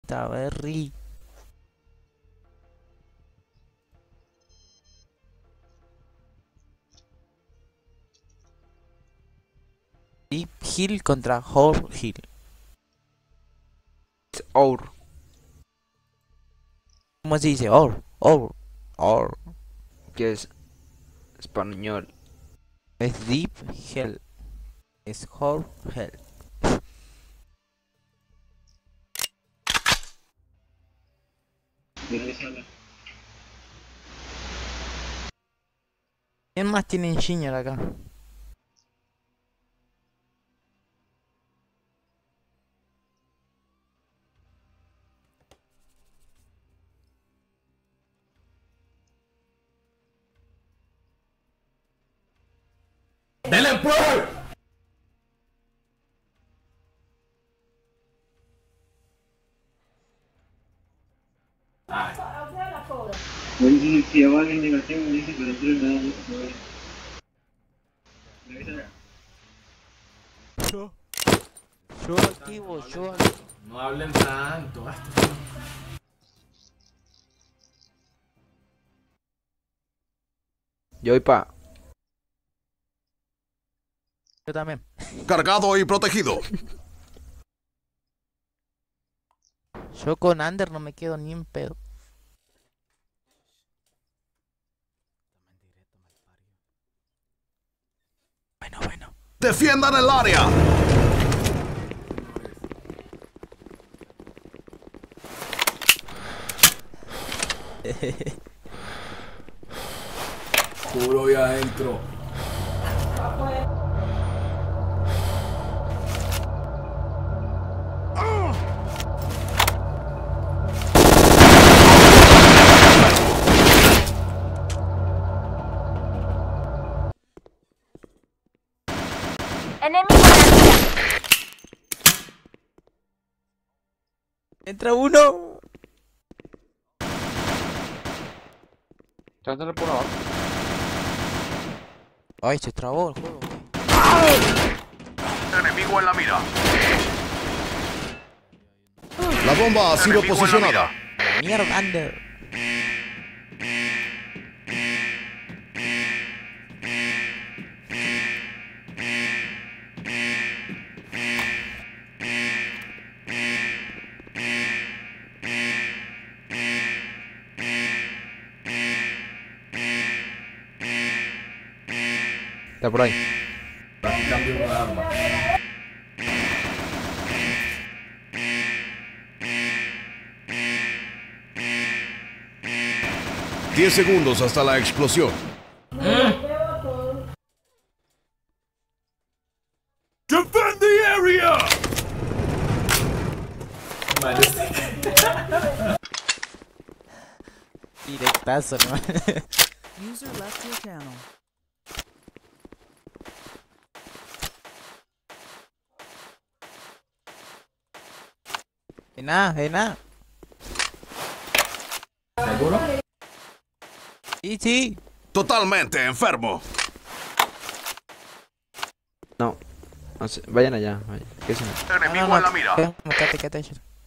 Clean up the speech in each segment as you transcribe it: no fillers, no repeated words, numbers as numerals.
está Berry. Deep Hill contra Horde Hill. Our. ¿Cómo se dice? Or. Que es español. Es Deep Hell. Es Horde Hell. ¿Quién más tiene engineer acá? ¡Dele pues! Oye, si va alguien negativo me dice, pero tú le das mucho poder. Yo activo, yo activo. No hablen tanto. Yo voy pa. Yo también. Cargado y protegido. Yo con Ander no me quedo ni en pedo. Bueno. Defiendan el área. Puro y adentro. Enemigo en la mira. Entra uno. Chándole por abajo. Ay, se trabó el juego. Enemigo en la mira. La bomba ha sido posicionada. Mierda, Ander. Está por ahí. Aquí cambio de arma. Diez segundos hasta la explosión. Defend the area. Directazo, ¿no? User left your channel. De nada. ¿Seguro? Sí. Totalmente enfermo. No. Vayan allá. Vayan. ¿Qué es eso? Enemigo en la mira. Quédate.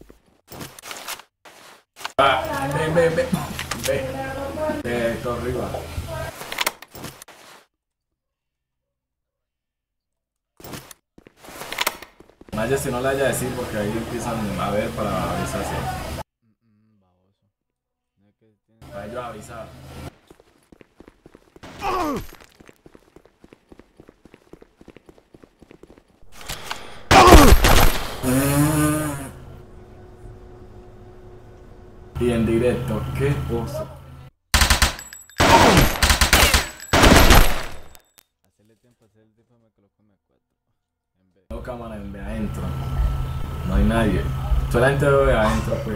Ve, todo arriba. Vaya si no le haya decir porque ahí empiezan a ver para avisarse. Para ellos avisar. Y en directo, qué oso. No cámara en de adentro. No hay nadie. Solamente veo de adentro, pues.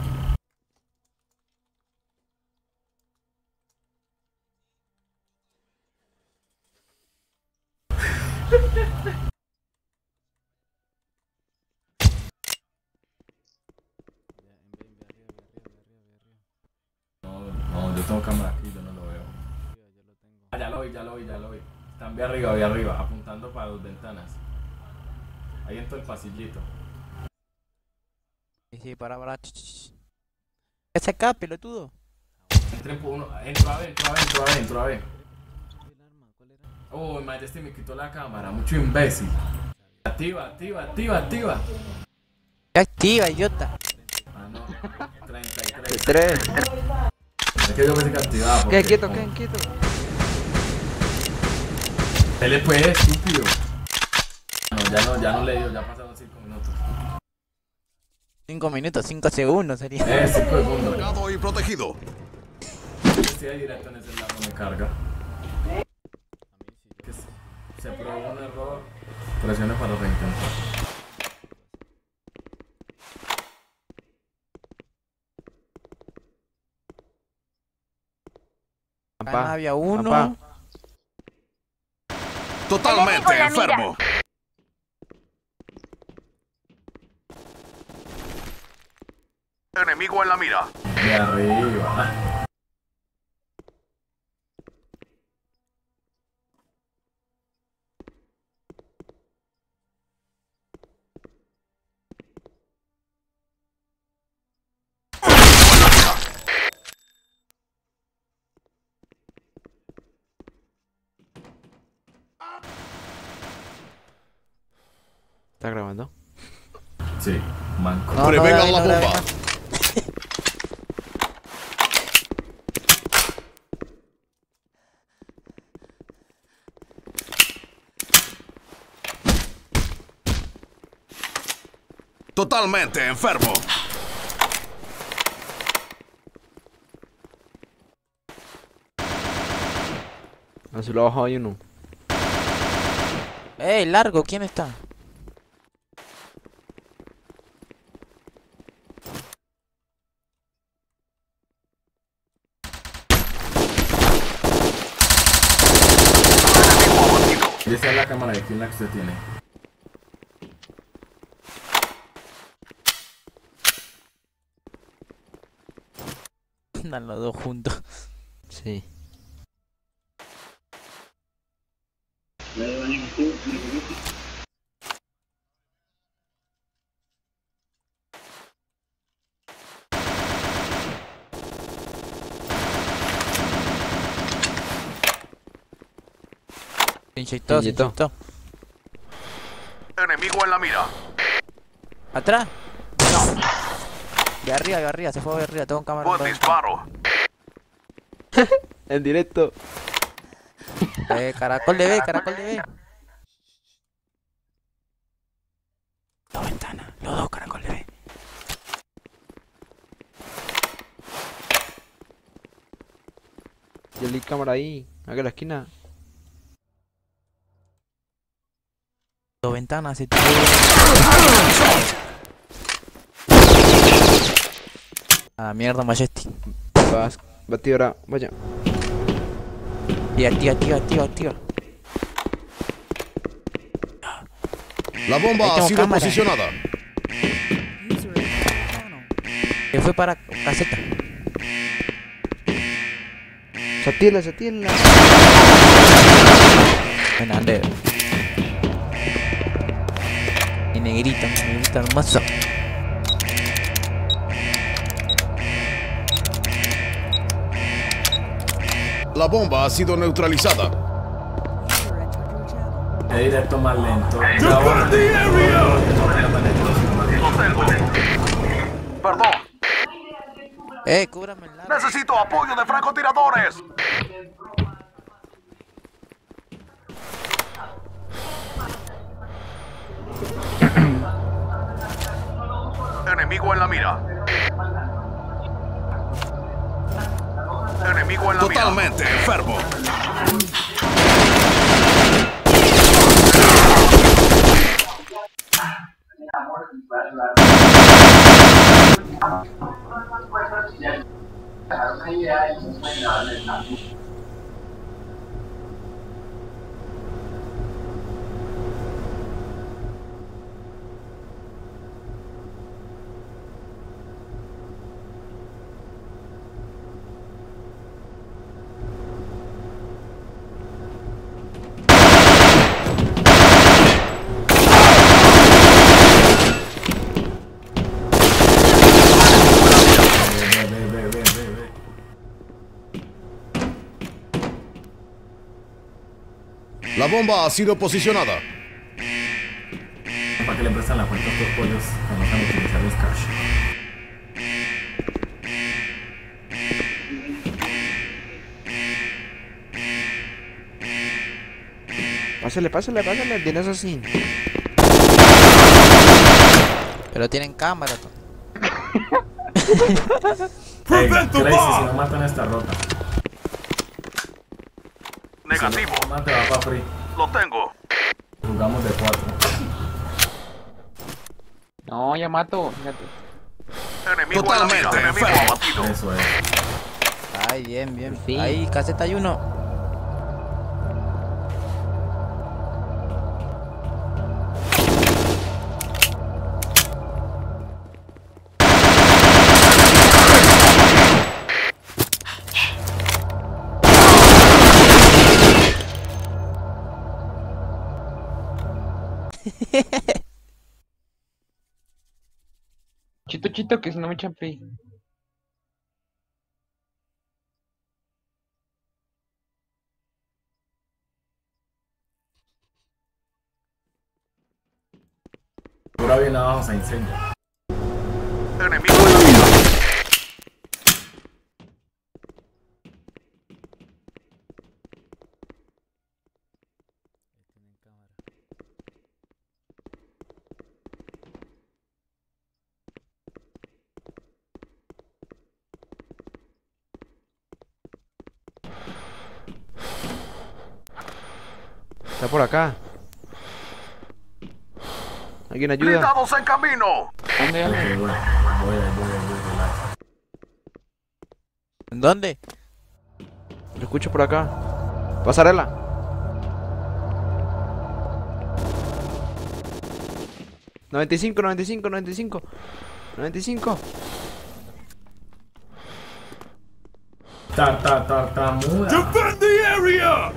No, yo tengo cámara aquí, yo no lo veo. Ah, ya lo vi. Están bien arriba, apuntando para las ventanas. Ahí entra el pasillito. Sí, sí, para. Ese acá, pelotudo. Entren por uno. Adentro, a ver. Uy, Majesty me quitó la cámara. Mucho imbécil. Activa. Ya activa, idiota. Ah, no. 33. 3. Es que yo pensé que activaba. porque- Queden quietos. Dele pues, estúpido. No, ya no le dio. Ya pasaron 5 minutos. 5 minutos, 5 segundos sería. 5 segundos. Cargado y protegido. Estoy ahí directo en ese lado me carga. Que se probó un error. Presione para reintentar. Acá había uno. Papá. Totalmente enfermo. Enemigo en la mira. De arriba. ¿Está grabando? Sí, manco. No, Prevengan David, la no, David, bomba. Totalmente enfermo. A su lado abajo hay uno. Largo, ¿quién está? Y esa es la cámara de quién la que usted tiene. Andan los dos juntos. Sí. Dale, animación, me conoce. Se inyectó, se Inyectó. inyectó. Enemigo en la mira. ¿Atrás? No. De arriba, se fue de arriba, tengo un cámara. Buen disparo. En directo. Caracol de B. Dos ventanas, los dos caracol de B. Yo le cámara ahí. Haga la esquina. Dos ventanas, se Ah, mierda, Majesty. Vas. Batidora. Vaya. Y activa. La bomba Ahí ha tengo sido cámara. posicionada. User in your channel. Se fue para caseta. Satila. Bueno, ande. Y negrito hermoso. La bomba ha sido neutralizada. User entered your channel. Es directo más lento. Perdón. Cúbrame el largo. Necesito apoyo de francotiradores. Enemigo en la mira. Enemigo en la mira. Totalmente enfermo. La bomba ha sido posicionada. ¿Para qué le prestan la cuenta a estos pollos que no saben utilizar los cash? Pásale, tienes así. Pero tienen cámara. Tú. Hey, Crazy, si no matan esta rota. Negativo. Si no mate, va para free. Lo tengo. Jugamos de 4. No, ya mato, fíjate. Enemigo en la mira. Enemigo abatido. Eso es. Ay, bien. Sí. Ahí, caseta hay uno. Chito, que si no me echan free. Ahora bien abajo se incendia. Enemigo en la mira. Está por acá. ¿Alguien ayuda? Blindados en camino. ¿Dónde Ok, ya? voy, relax. ¿En dónde? Lo escucho por acá. Pasarela. $95. Tartamuda. Defend the area.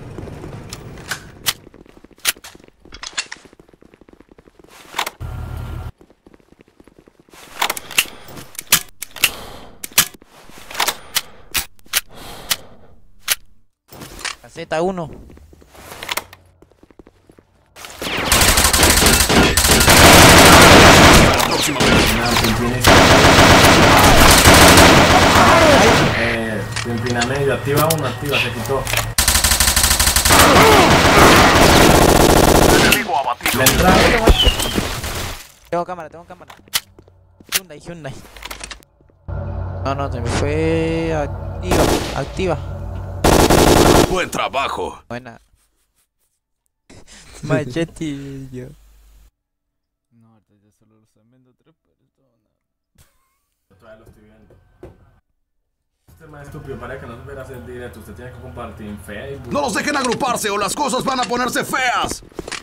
Caseta 1. Pimpina medio, activa uno, se quitó. Enemigo abatido. Le entraron. Tengo cámara. Hyundai. No, se me fue activa. Buen trabajo. Buena. Machete yo. No, ahorita ya solo lo están viendo 3 personas. Todavía lo estoy viendo. Este es más estúpido, para que no se vea hacer directo. Usted tiene que compartir en Facebook. No los dejen agruparse o las cosas van a ponerse feas.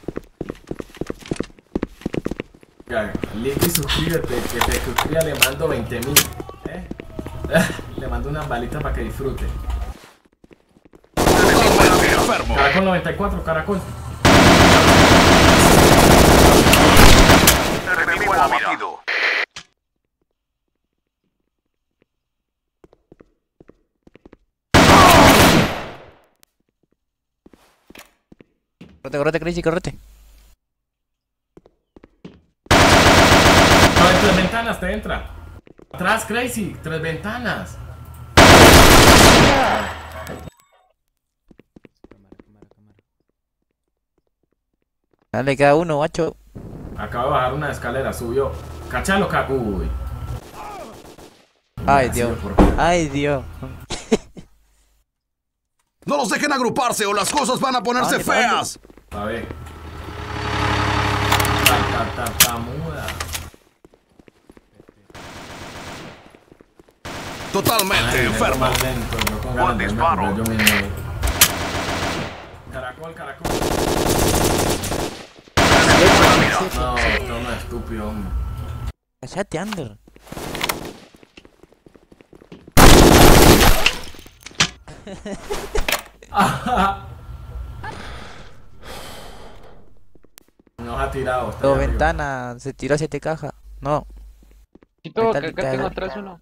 Like y suscríbete, que te suscriba le mando 20,000. Le mando unas balitas para que disfrute. Enfermo. Caracol 94, Caracol. Enemigo abatido. Correte, Crazy, correte. No, en 3 ventanas te entra. Atrás, Crazy, 3 ventanas. Dale, queda uno, macho. Acaba de bajar una escalera, subió. Cachalo, uy. Ay, Ha Dios. sido por- Ay, Dios. No los dejen agruparse o las cosas van a ponerse ¿Dónde, dónde? feas. A ver. Tartamuda. Totalmente Ay, enfermo. más lento, yo con Buen ganas de irme a disparo. comprar yo mismo. Caracol. No, no, estúpido, hombre. Cállate, Ander. Nos ha tirado. está Dos ahí arriba. ventanas, se tiró 7 cajas. No. Chito, Está que acá literal. tengo atrás uno.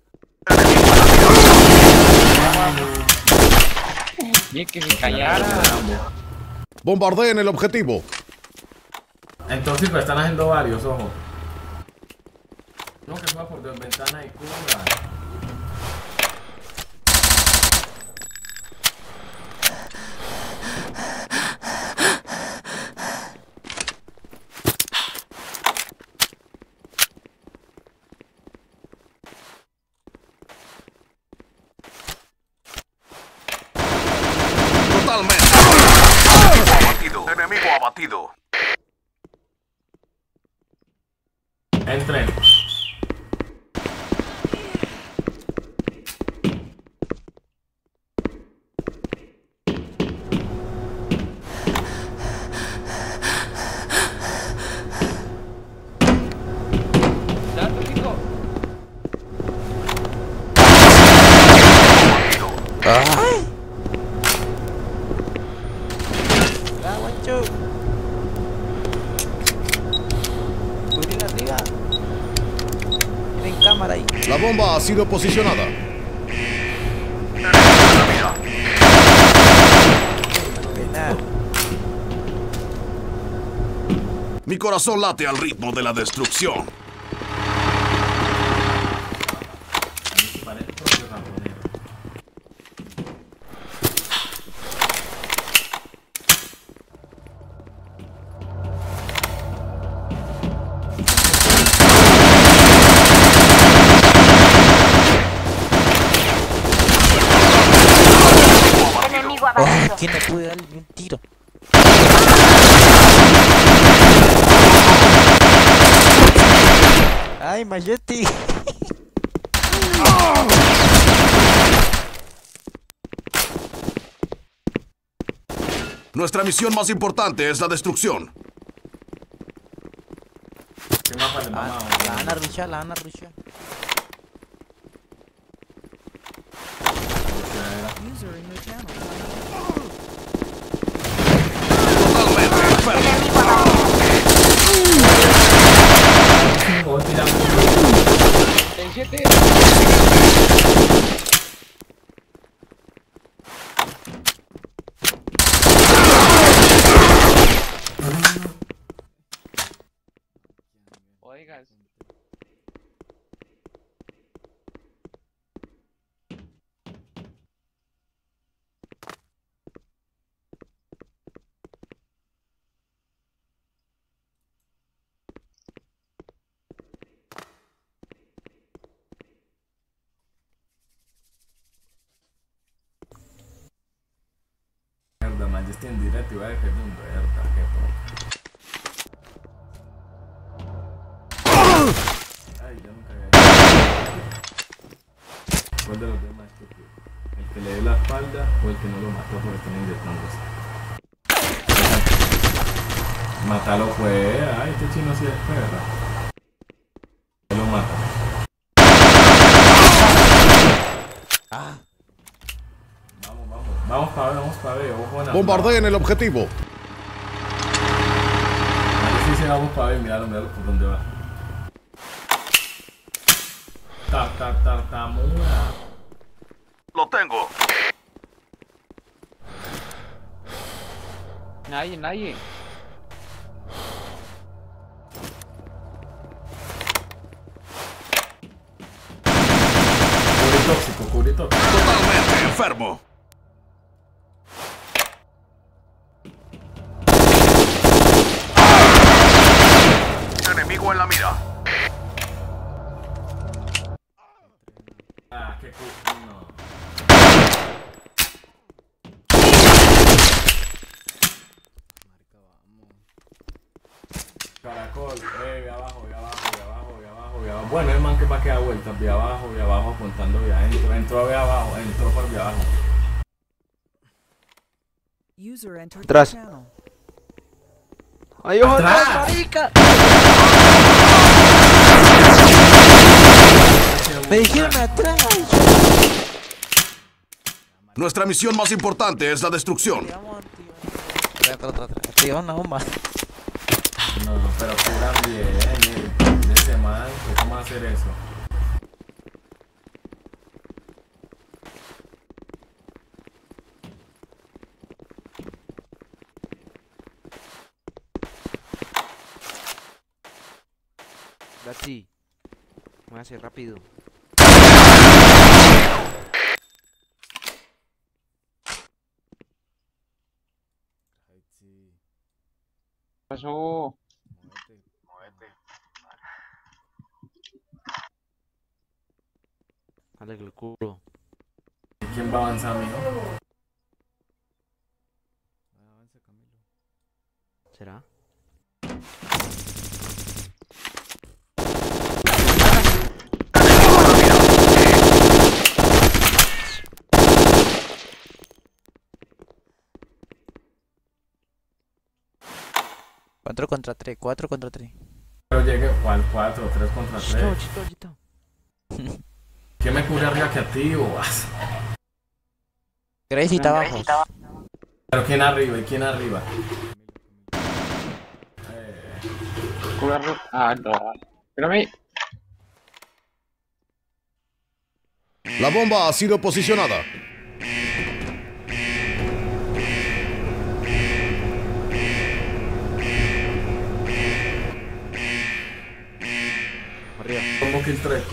Y que se callara. Bombardeen el objetivo. En tóxico están haciendo varios, ojo. No, que suba por dos ventanas y cubra. Totalmente. Enemigo abatido. Entren. Ya, Tóxico. ¡Ay! ¡Ah, guancho! ¡Cubrir arriba! Tienen cámara ahí. La bomba ha sido posicionada. Buena. Mi corazón late al ritmo de la destrucción. Parece propio japonés. Enemigo ¡Ay! abatido. ¿Quién le pude dar un tiro? ¡Ay, Machete! Nuestra misión más importante es la destrucción. ¿Qué mapa les vamos a La van a rushar, la van a rushar. User in your channel. Totalmente enfermo. Enemigo abatido. Voy tirando. 37. Oigas. Mierda, man, yo estoy en directo y voy a dejar de un verga, qué poco. Ay, yo nunca había. ¿Cuál de los dos más estúpido? ¿El que le dio la espalda o el que no lo mató por estar inyectándose? Mátalo pues, ay, este chino sí es perra. Él lo mata. ¡Ah! Vamos para ver, ojo en la. Bombardeen el objetivo. Ahí sí, vamos para ver, míralo por dónde va. Tartamuda. Lo tengo. Nadie. Cubrí tóxico. Totalmente enfermo. Enemigo en la mira. Ah, qué cool. No. Marica, vamos. Caracol, ve abajo. Bueno, el man que va a quedar vueltas, ve abajo, apuntando ve adentro. Entró ve abajo, entró por ve abajo. User entered Atrás. your channel. ¡Ay, ojo ¡Atrás! atrás, marica! ¡Me dijeron atrás! Nuestra misión más importante es la destrucción. Vamos a activar. Otra. Activar una bomba. No, pero cura bien, de ese man, ¿cómo hacer eso? Tachi. Muévase rápido. Ay, sí. ¿Qué pasó? Muévete. Dale que el culo. ¿Y quién va a avanzar, mijo? Avanza, Camilo. ¿Será? Cuatro contra 3, 4 contra 3. Pero llegue al 4, 3 contra 3. Chito. ¿Quién me cubre arriba que a ti, bobas? Gracie está abajo. Pero ¿quién arriba? ¿Y quién arriba? Curarlo. Ah, no. Espérame. La bomba ha sido posicionada. Arriba. Como kill 3.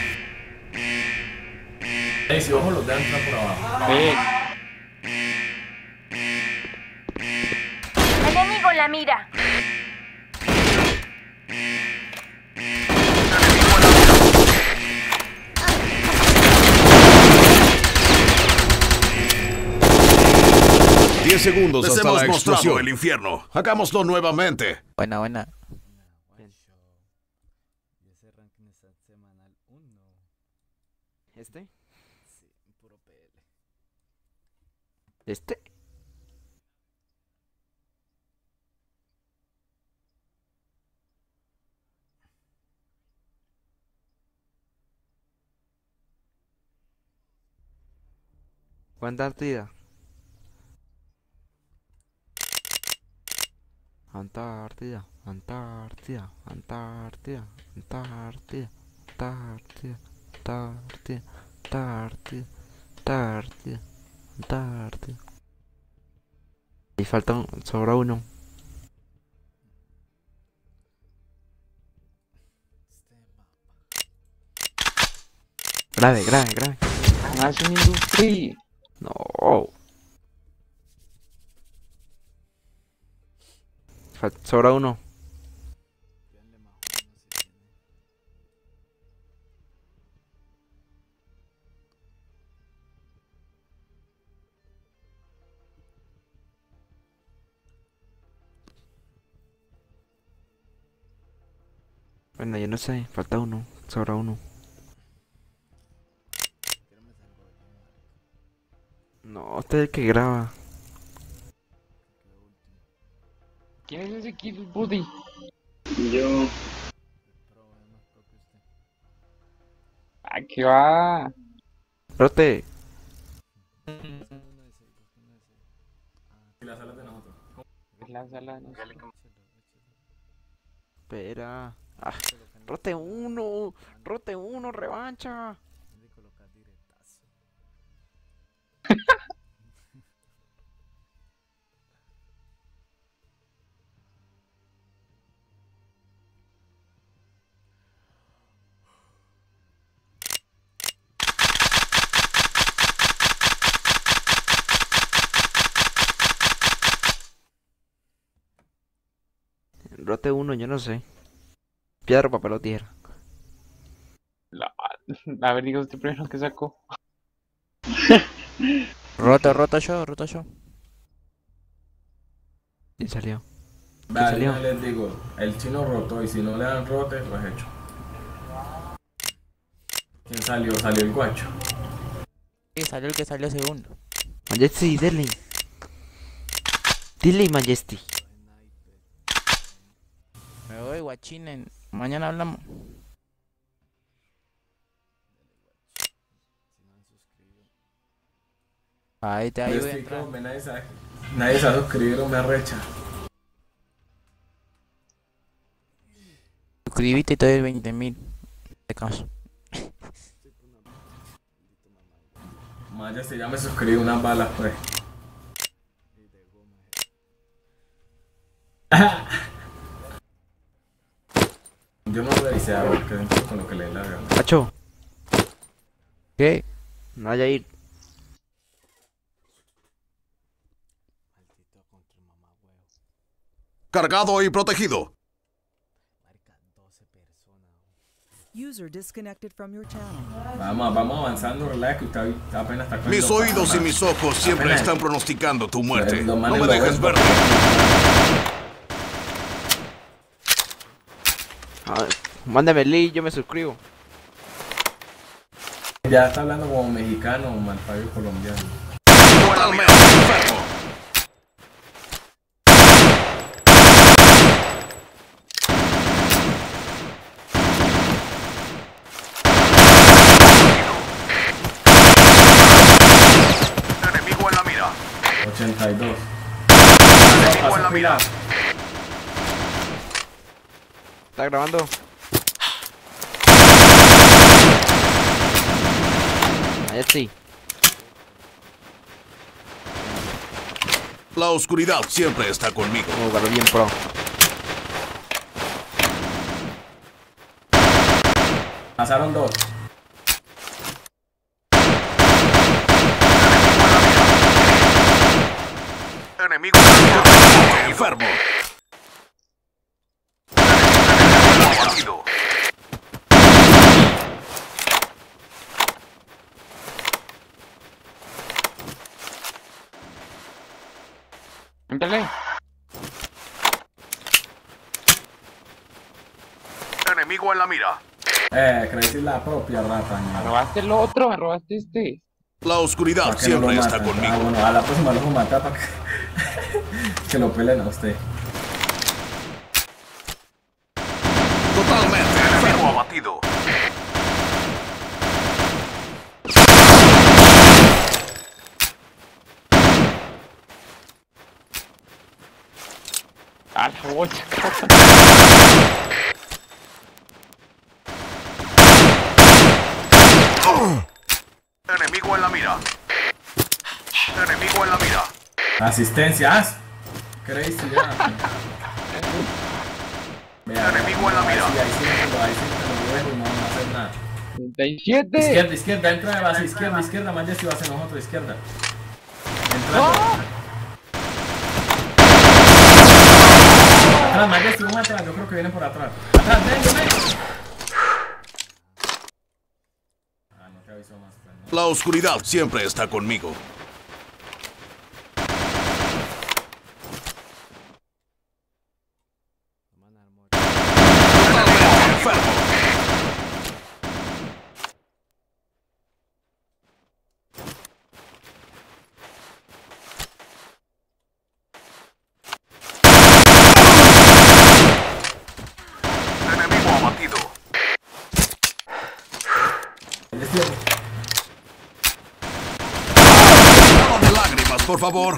Ey, si ojo los de entrar por abajo. Enemigo en la mira. Diez segundos Les hasta hemos la mostrado explosión. el infierno. Hagámoslo nuevamente. Buena, buena. Y ese ranking está semanal 1. ¿Este? Sí, puro PL. ¿Este? ¿Cuánta partida? Antártida, Antártida, Antártida, Antártida, Antártida, Antártida, Antártida, Antártida, Antártida. Y falta sobra uno. Grave. Más un industria. No. Sobra uno. Pídanle más uno si tiene. Bueno, yo no sé, falta uno, sobra uno. Quiero me salgo yo, marica. No, usted es el que graba. Quedó último. ¿Quién es ese Kid Buddy? Yo, El pro es más pro que usted. ¿A qué va? Rote. Busca uno de 6, busca uno de 6. Y las alas de nosotros. Es la sala, no sé. Échalo. Espera. Ah, Colocan rote uno, revancha. de colocar diretazo. Rote uno, yo no sé. Piedra, papel o tierra. A ver, diga usted primero que sacó. Roto yo. Y salió. Vale, salió? ya les digo, el chino rotó y si no le dan rote, lo has hecho. ¿Quién salió? Salió el guacho. Sí, salió el que salió segundo. Majesty, dele. Dile, Majesty. Me voy, guachín. Mañana hablamos. Si no han suscrito. Ahí te Yo ayudo a estoy entrar. como, nadie sabe suscribir o me arrecha. Suscribite y te doy 20.000. De caso. Maya, ya me suscribí unas balas, pues. Y de goma. Yo no lo hice a ver que dentro con lo que le larga. Cacho, ¿Qué? no vaya a ir. Cargado y protegido. User disconnected from your channel. Vamos avanzando, relax, que usted apenas está Mis cogiendo oídos y fama. mis ojos siempre Apenas. están pronosticando tu muerte. Los No manes me lo dejes ven verte. Mándame el link, yo me suscribo. Ya está hablando como mexicano o malpayo colombiano. Totalmente enfermo. Enemigo en la mira. 82. Enemigo en la mira. ¿Está grabando? Allá sí. La oscuridad siempre está conmigo. Jugarlo bien pro. Pasaron dos. Enemigo en la mira. Totalmente enfermo. Enemigo abatido. Éntale. Enemigo en la mira. Crecí la propia rata. Me ¿no? robaste el otro, me robaste este. La oscuridad ¿Para qué no siempre lo está matan? conmigo. Bueno, a la próxima lo voy a matar para que lo peleen a usted. Totalmente enfermo abatido. A la bolsa. Enemigo en la mira. Enemigo en la mira. Asistencias. Crazy ya. Vea, Enemigo en la mira. Ahí sí lo dejo y no van a hacer nada. 37. Izquierda, entra de base, izquierda, más ya si va a ser nosotros, izquierda. Entrando. Atrás, Majesty, uno atrás, yo creo que vienen por atrás. Atrás, ven. Ah, no te aviso más, pues, no. La oscuridad siempre está conmigo. Totalmente enfermo. Enemigo abatido. Nada de lágrimas, por favor.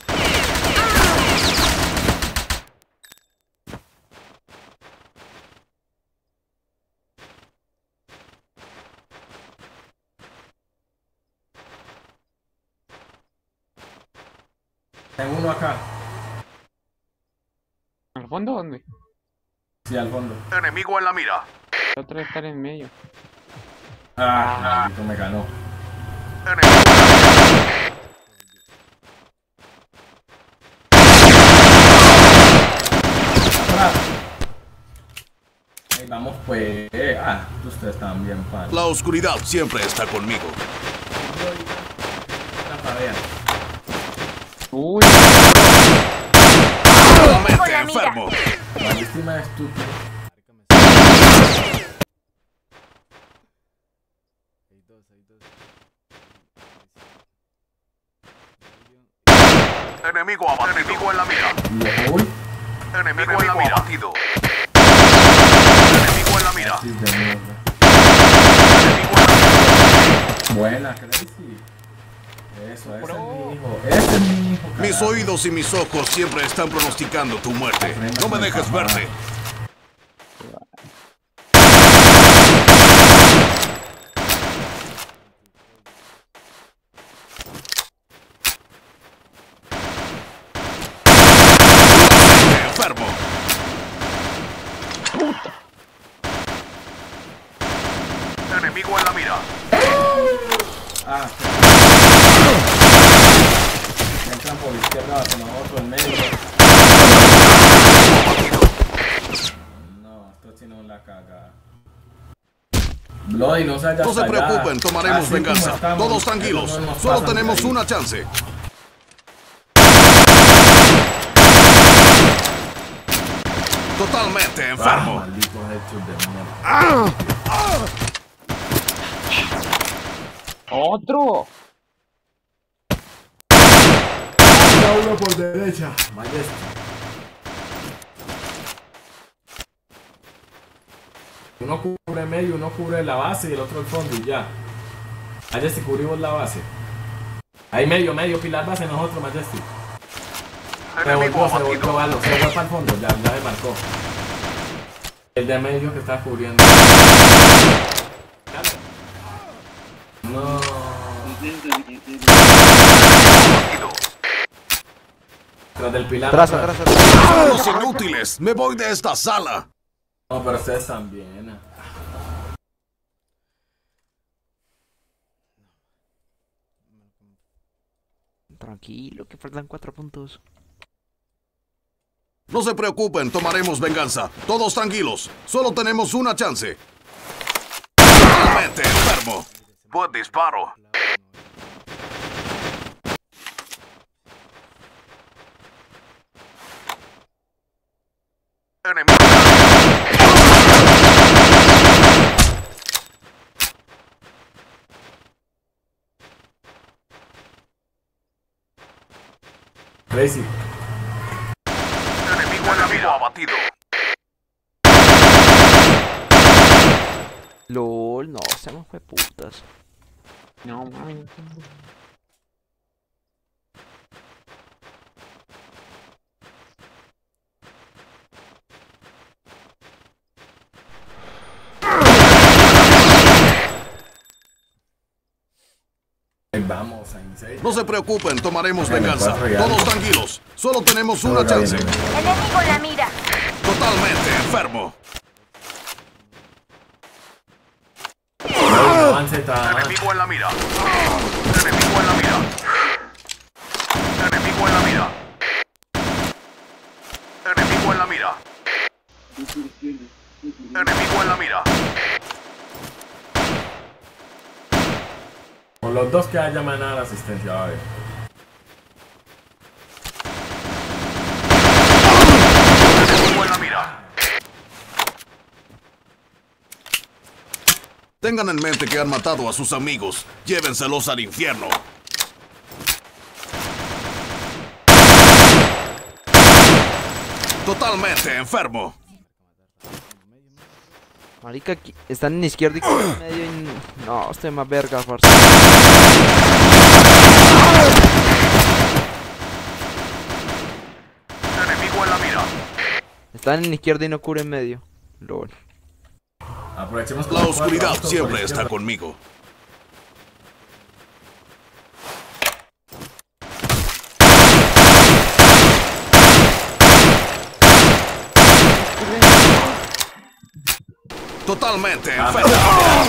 Tengo uno acá. ¿Al fondo dónde? Sí, al fondo. Enemigo en la mira. El otro debe estar en medio. Ah, maldito, me ganó. Enemigo en la mira. Atrás. Ahí vamos, pues. Ustedes también, pan. La oscuridad siempre está conmigo. La pared. Uy. Totalmente enfermo. Malísima estúpida. Enemigo abatido. Enemigo en la mira. Uy. Enemigo en la mira. Abatido. Enemigo en la mira. Sí, de mierda. Enemigo en la mira. Buena, Crazy. Eso, ese es mi hijo. Ese es mi hijo. Mis carajo. oídos y mis ojos siempre están pronosticando tu muerte. No me dejes verte. Totalmente enfermo. Ah, entran por izquierda hacia nosotros en medio. No, esto sí no es la caga. Bloody, no se haya No se hasta allá. preocupen, tomaremos Así venganza. como estamos, Todos tranquilos. eso no nos Solo pasa tenemos de ahí. una chance. Totalmente Ah, enfermo. maldito headshot de mierda. ¡Otro! Uno por derecha. Majestic. Uno cubre medio, uno cubre la base y el otro el fondo y ya. Majestic, cubrimos la base. Ahí medio, pilar base nosotros, Majestic. Se volvió, Valo, se fue para el fondo, ya me marcó. El de medio que está cubriendo. No. Tras del pilar. Atrás, atrás. atrás, atrás. Los inútiles. Me voy de esta sala. No, pero ustedes también. Tranquilo, que faltan 4 puntos. No se preocupen, tomaremos venganza. Todos tranquilos. Solo tenemos una chance. Totalmente enfermo. Buen disparo. Enemigo. Crazy. Enemigo abatido. LOL, no, se me fue putas. No, mami. Vamos a Insane. No se preocupen, tomaremos venganza. Todos tranquilos. Solo tenemos una chance. Enemigo en la mira. Totalmente enfermo. Avance, Enemigo en la mira. Enemigo en la mira. Enemigo en la mira. Enemigo en la mira. Enemigo en la mira. Con los dos que haya manada la asistencia, a ver. Enemigo en la mira. Tengan en mente que han matado a sus amigos. Llévenselos al infierno. Totalmente enfermo. Marica, aquí están en izquierda y en medio y... No, estoy más verga, farsa. Enemigo en la mira. Están en izquierda y no cubren medio. LOL. Aprovechemos La los oscuridad cuatro, siempre por está izquierda. conmigo. Totalmente enfermo.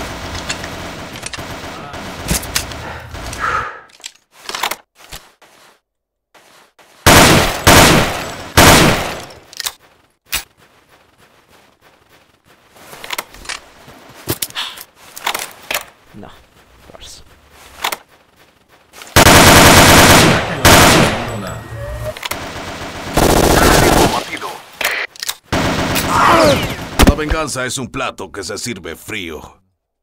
No, farsa. La venganza es un plato que se sirve frío.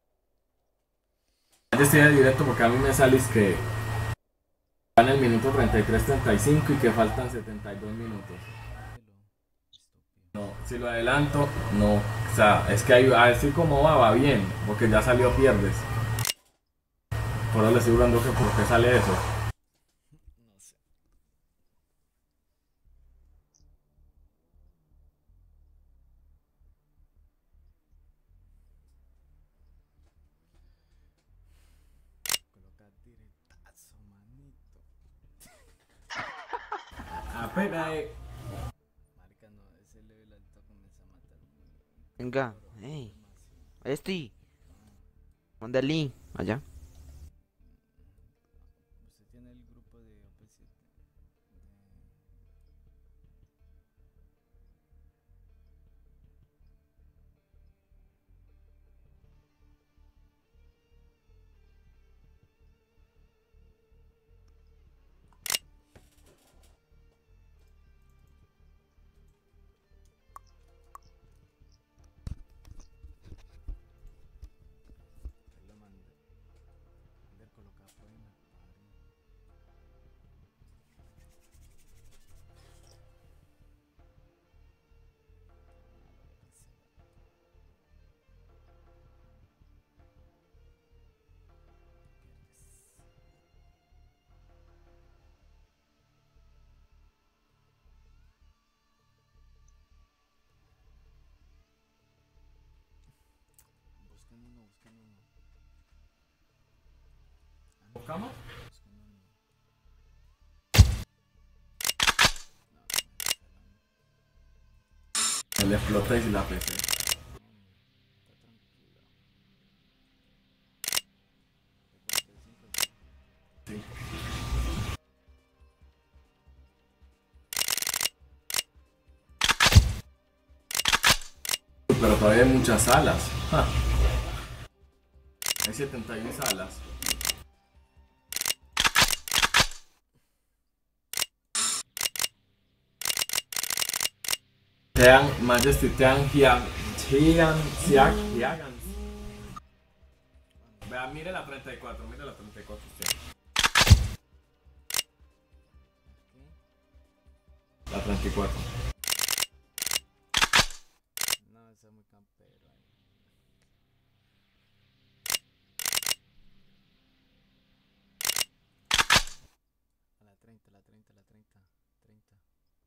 Yo estoy en directo porque a mí me salís que van el minuto 33-35 y que faltan 72 minutos. No, si lo adelanto, no. O sea, es que ahí, a decir cómo va bien, porque ya salió pierdes. Por eso le estoy hablando que por qué sale eso. Apenas Marica, no, ese level alto comienza a matar. Venga, hey. Este. ¿Dónde Ali? Allá. ¿Buscamos? Se le explota y la PC. Sí. Pero todavía hay muchas salas. Ja. Hay 71 salas. Majesty Hiagans. Vea, mire la 34, mire la 34 usted. La 34. No, ese es muy campero ahí. A la 30, la 30, la 30, 30.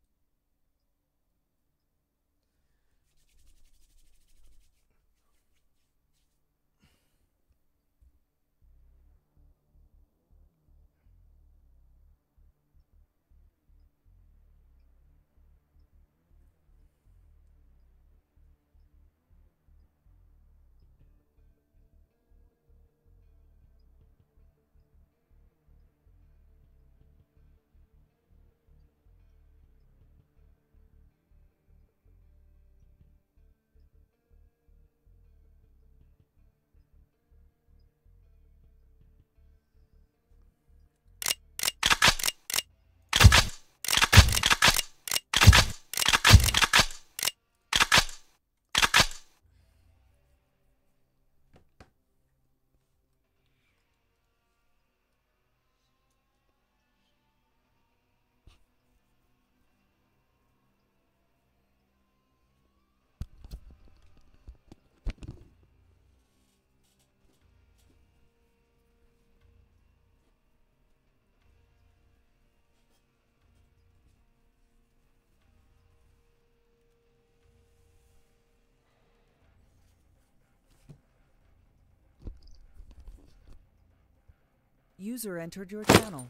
User entered your channel.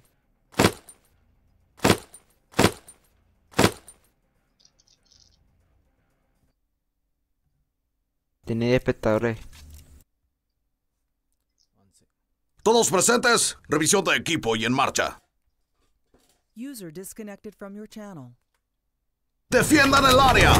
Tiene 10 espectadores. 11. Todos presentes, revisión de equipo y en marcha. User disconnected from your channel. ¡Defiendan el área!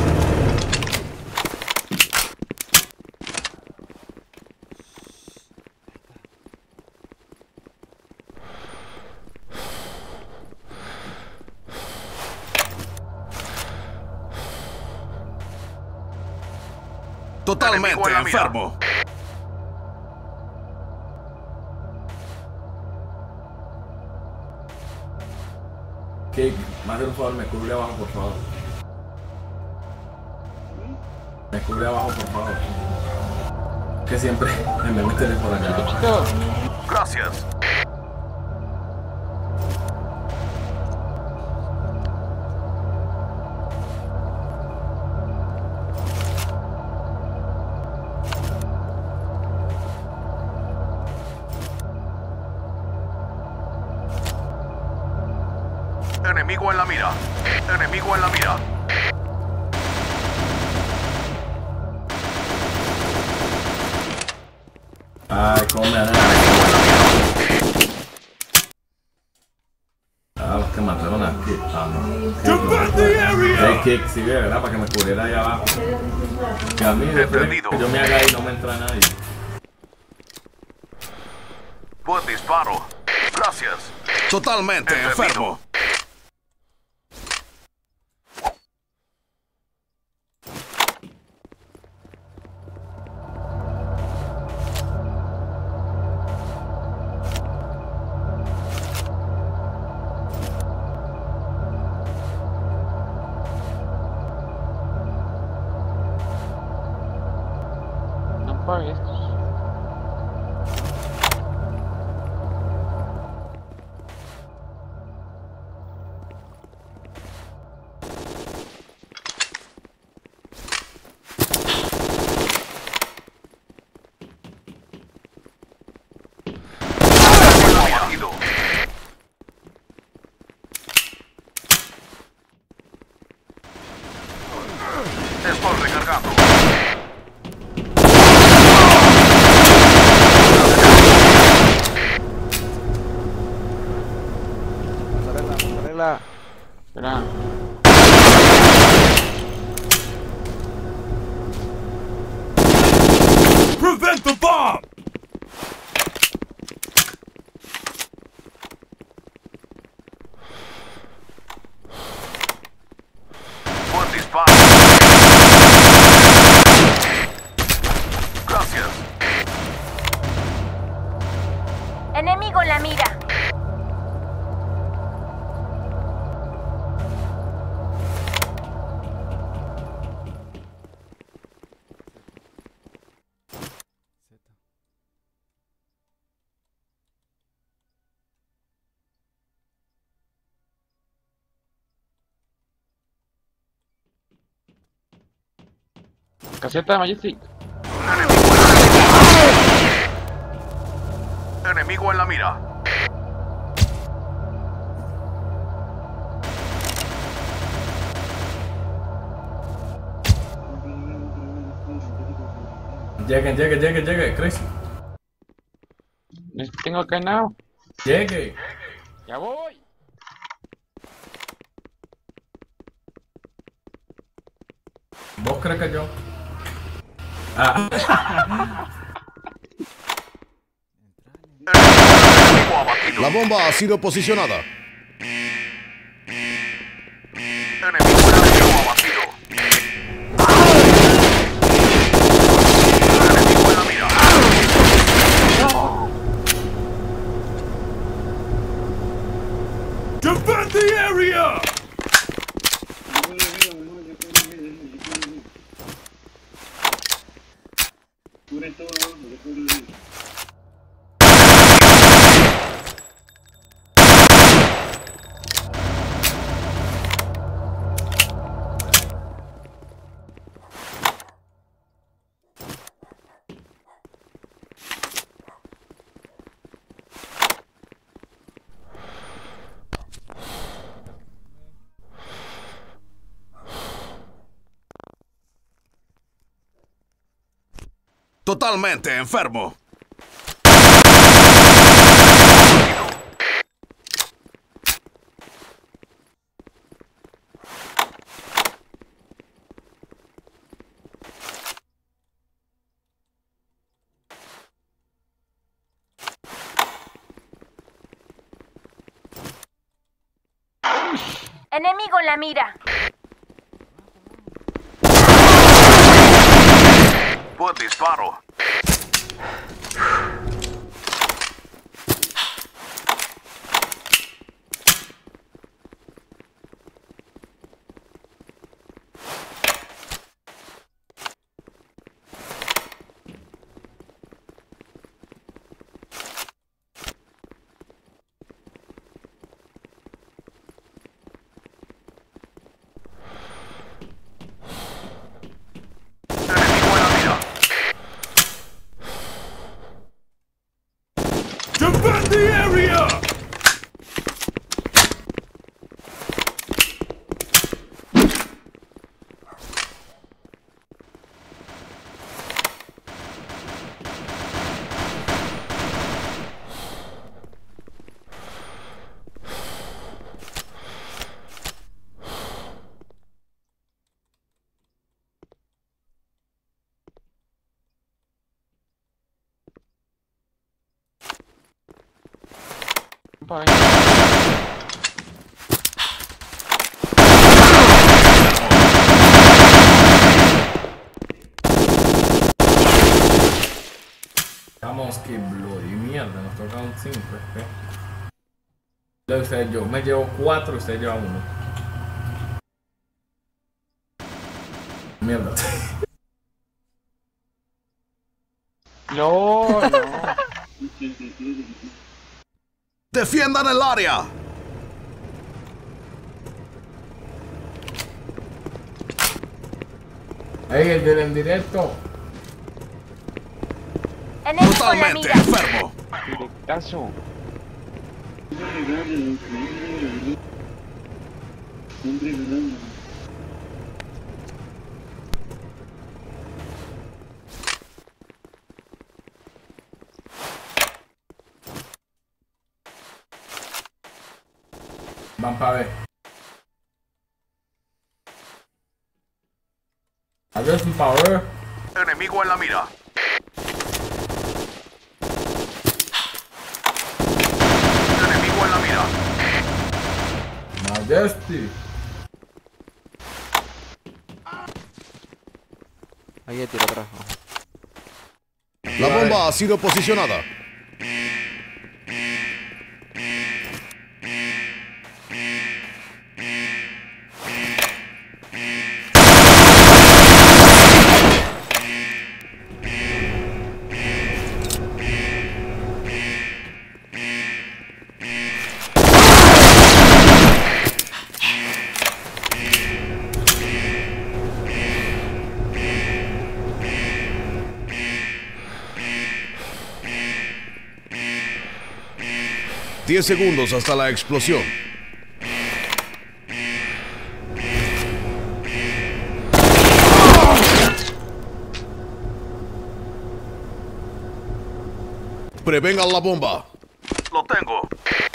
Totalmente enfermo. Cake, más hacer un favor, me cubre abajo, por favor. Me cubre abajo, por favor. Que siempre me meten por acá abajo. Gracias. Enemigo en la mira. Enemigo en la mira. Ay, cómo me dan. Ah, los que mataron a Kick. Ah, no. Kick, sí, de verdad, para que me cubriera ahí abajo. Que a mí, después que yo me haga ahí, no me entra nadie. Buen disparo. Gracias. Totalmente enfermo. Espera. Prevent the bomb! Buen disparo. Gracias. Enemigo en la mira. Caseta de Majestic. Enemigo en la mira. Llegue, Crazy. Tengo ganado. Llegue. Ya voy. ¿Vos crees que yo? Ah. La bomba ha sido posicionada. Enemigo abatido. Enemigo en la mira. Defend the area. Cubre todo abajo, yo cubre arriba. Totalmente enfermo. Enemigo en la mira. Buen disparo. Enemigo en la mira. Defend the area! Bye. Vamos, que bloody mierda, nos toca un 5, yo me llevo 4 y usted lleva 1. Mierda. No. ¡Defiendan el área! Ahí el del en directo. Enemigo en la Totalmente mira. enfermo. Directazo. Hombre ganando. Van para ver. Vaya sin power. Enemigo en la mira. Enemigo en la mira. Majesty. Ahí tiro atrás. La bomba ha sido posicionada. Diez segundos hasta la explosión. Prevengan la bomba. Lo tengo.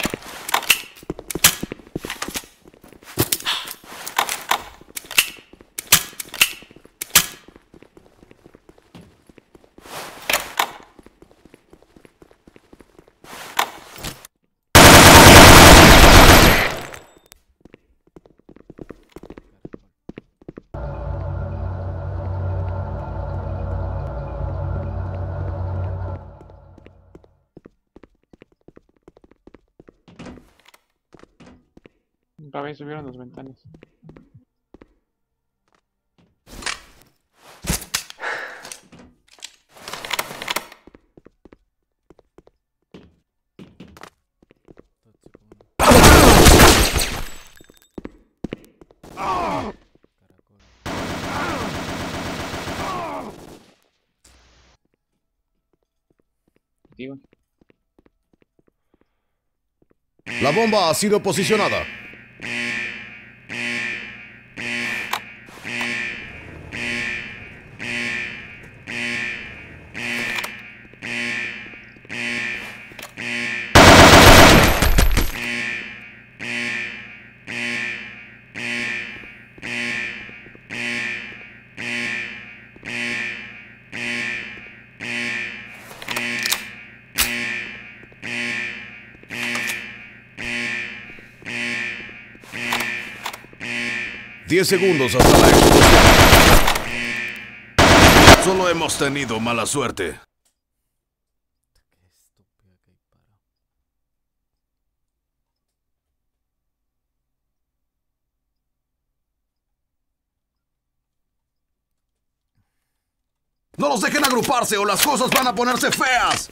Otra vez subieron las ventanas. Activa. La bomba ha sido posicionada. Diez segundos hasta la explosión. Solo hemos tenido mala suerte. Qué estúpido que hay parado. ¡No los dejen agruparse o las cosas van a ponerse feas!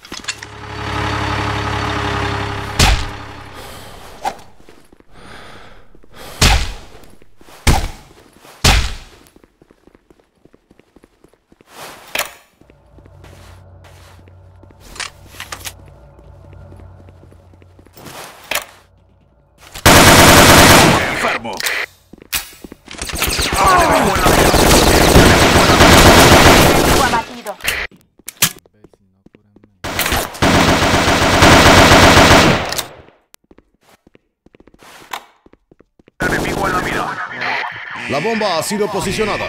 Enfermo. Enemigo abatido. Enemigo en la mira. La bomba ha sido posicionada.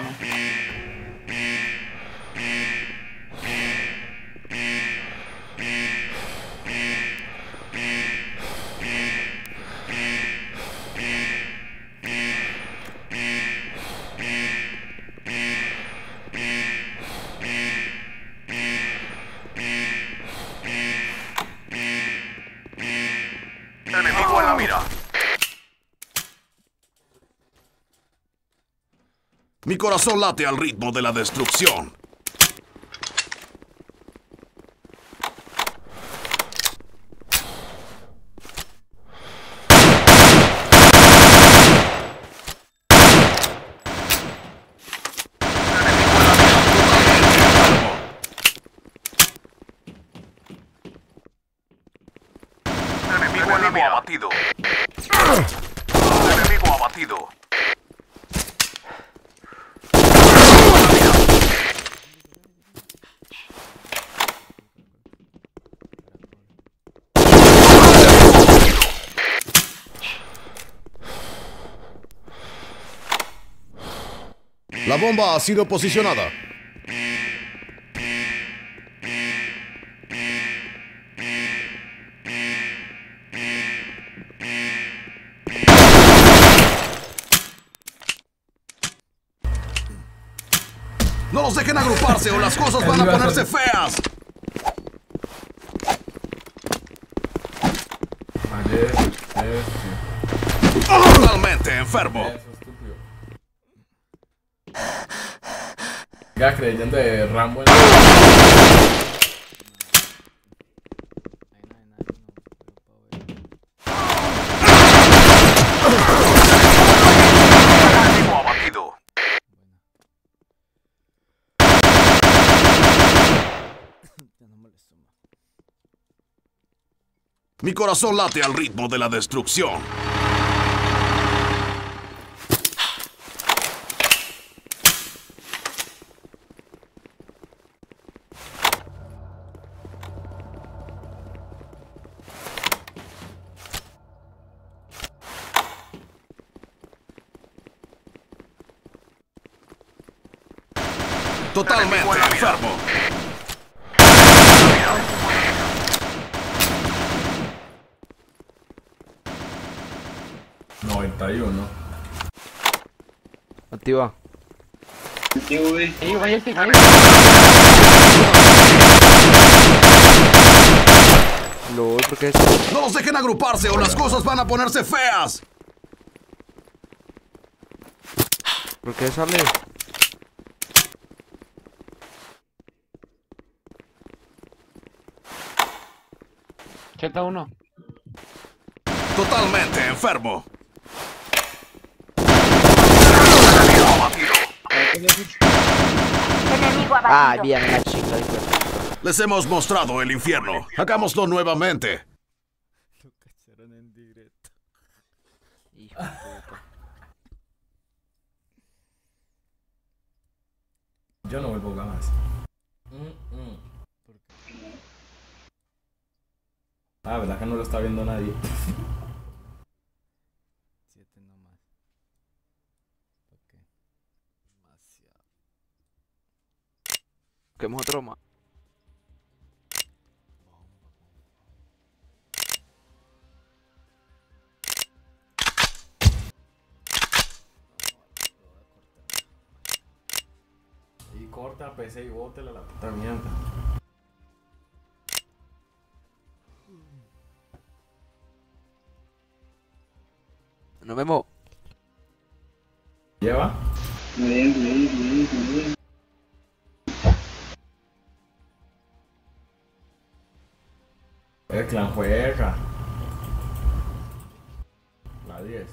Enemigo en la mira. Mi corazón late al ritmo de la destrucción. Enemigo en la mira. Abatido. Enemigo abatido. La bomba ha sido posicionada. No los dejen agruparse o las cosas van a ponerse feas. Totalmente enfermo. Siga creyendo de Rambo. Abatido. Mi corazón late al ritmo de la destrucción. Totalmente enfermo. 91. Activa. Activo, güey. Sí, vaya este, vaya. LOL, ¿por qué es? No los dejen agruparse o las cosas van a ponerse feas. ¿Por qué sale? Z1. Totalmente enfermo. Enemigo abatido. Ah, bien, la chica. Les hemos mostrado el infierno. Hagámoslo nuevamente. Lo cacharon en directo. Hijo de puta. Yo no vuelvo a jugar más. Ah, verdad que no lo está viendo nadie. 7 nomás. Ok. Demasiado. Busquemos otro más. Y corta PC y bótela la puta mierda. No me muevo. ¿Lleva? Muy bien. El clan juega. La 10.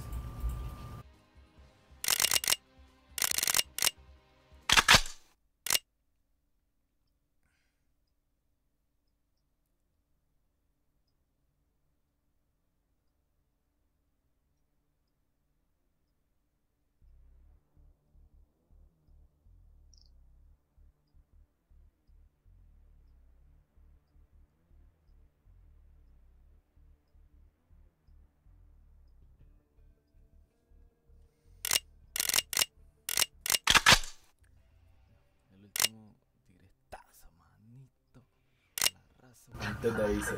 El último directazo, manito. La raza. Antes de irse.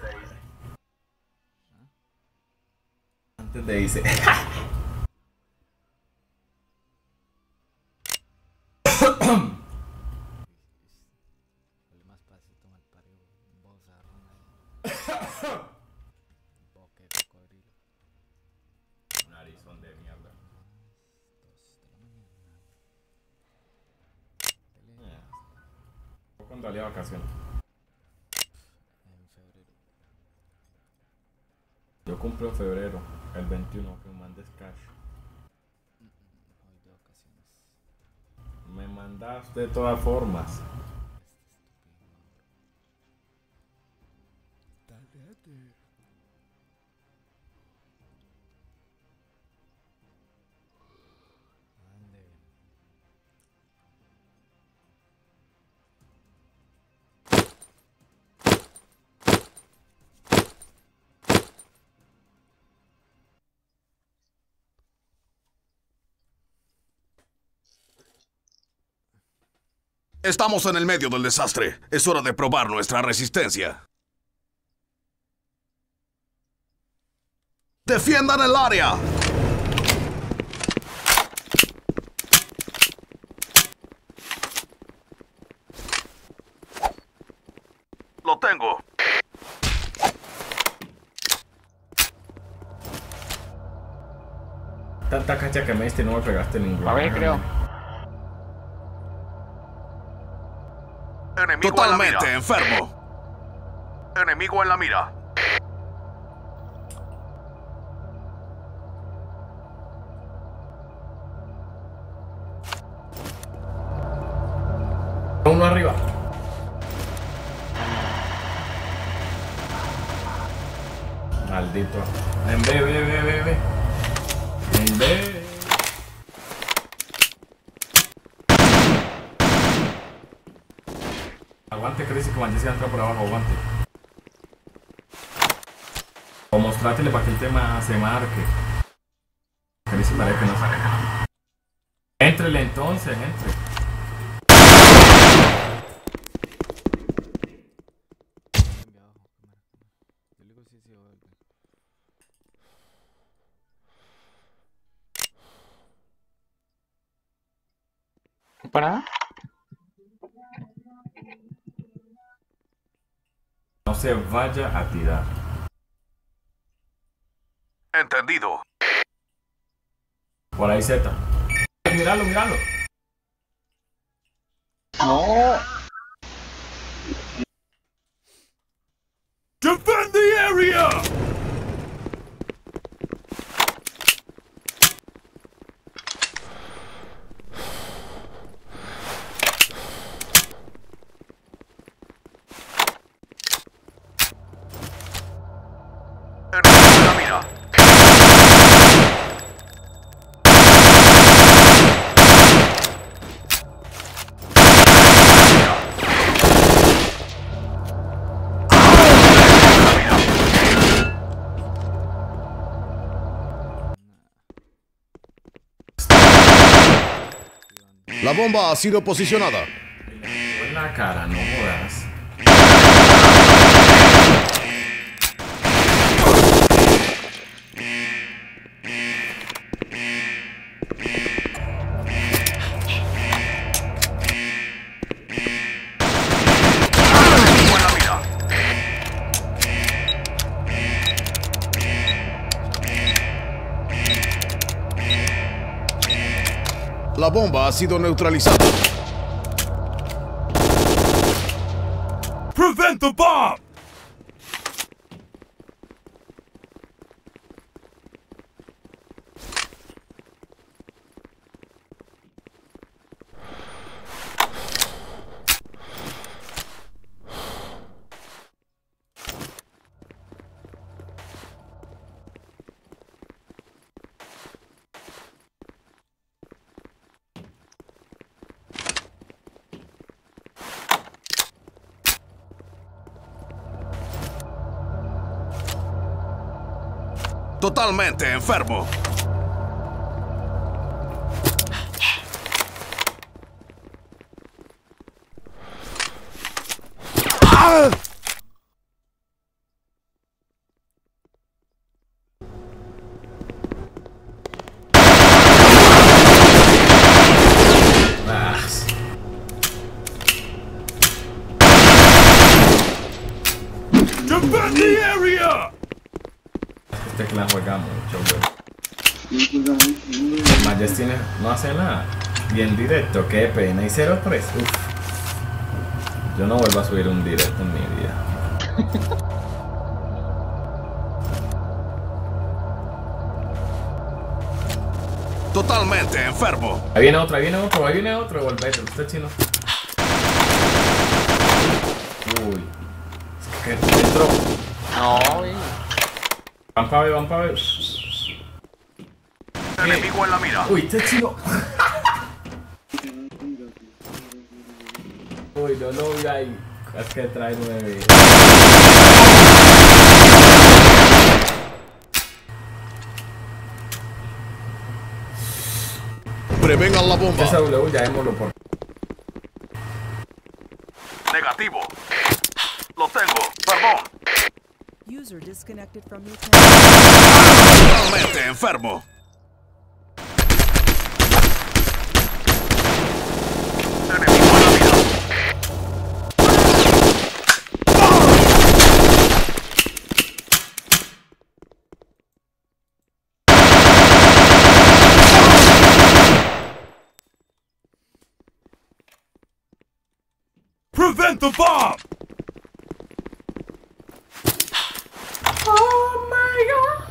Antes de irse. Dale más pase, toma el parido. Bozarrón ahí. Boque de cocodrilo. Narizón de mierda. 2 de la mañana. Tele. Cuando salí a vacaciones. En febrero. Yo cumplo en febrero, el 21, que me mandes cash. Hoy de vacaciones. Me mandas de todas formas. Dale. Ande. Estamos en el medio del desastre. Es hora de probar nuestra resistencia. ¡Defiendan el área! Lo tengo. Tanta cacha que me diste y no me pegaste ninguna. A ver, creo. Enemigo totalmente enfermo. Enemigo en la mira. Uno arriba. Maldito. En B. En B. Aguante, Chris, que Manchester entra por abajo, aguante. O mostrátele para que el tema se marque. Chris parece que no sale. Éntrele entonces, entre. ¿Para? No se vaya a tirar. Entendido. Por ahí Z. Míralo. No. Defend the area! Enemigo en la mira. La bomba ha sido posicionada. En la cara, no jodas. La bomba ha sido neutralizada. Prevent the bomb! Totalmente enfermo. ¡Ah! Defend the area! Este clan juega mucho, güey. El Majesty no hace nada. Y en directo, qué pena. Y 0-3. Uff. Yo no vuelvo a subir un directo en mi vida. Totalmente enfermo. Ahí viene otro. Volvete, usted chino. Uy. ¿Qué entró? No, güey. Van pa' ver. Enemigo en la mira. Uy, este chino. Uy, no lo vi ahí. Es que trae 9. Prevengan la bomba. Esa W ya démoslo por. Negativo. Lo tengo. Perdón. User disconnected from your channel. Totalmente enfermo. Enemigo en la mira. Prevent the bomb! Oh my god.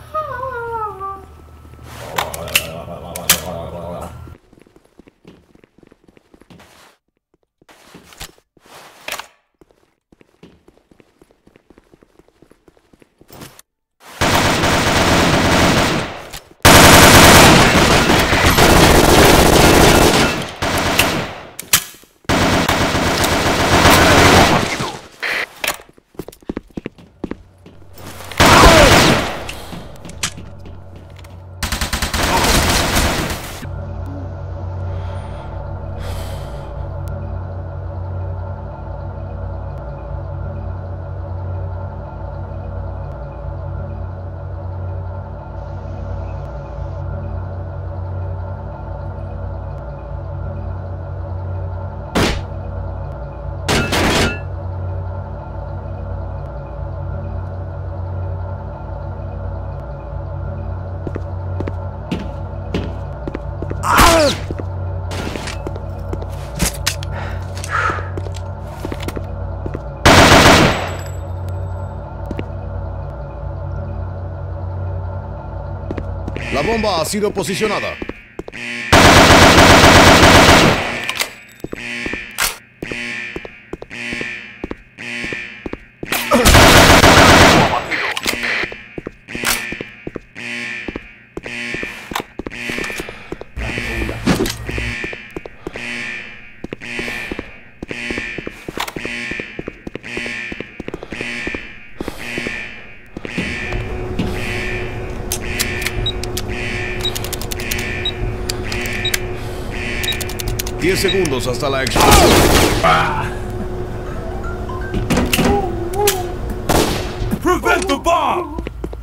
La bomba ha sido posicionada. Diez segundos hasta la explosión. Prevent the bomb!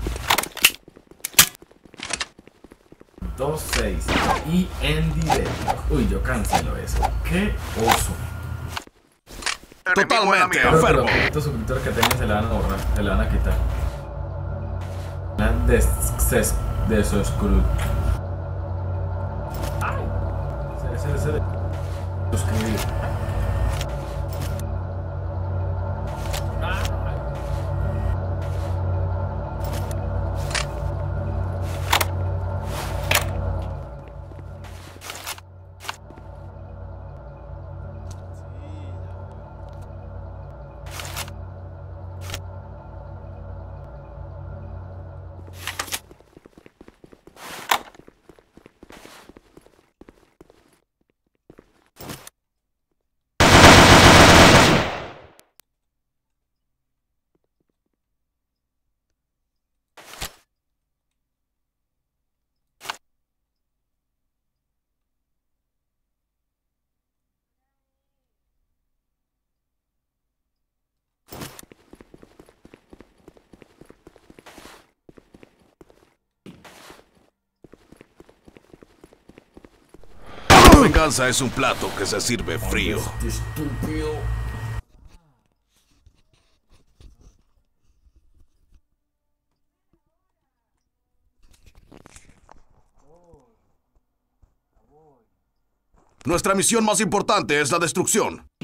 2-6 y en directo. Uy, yo cancelo eso. ¡Qué oso! Totalmente Creo que enfermo. los poquitos suscriptores que tengan se le van a borrar, se le van a quitar. De suscribir. ¡Ay! Se. Suscribir. La venganza es un plato que se sirve frío. Este estúpido. Nuestra misión más importante es la destrucción.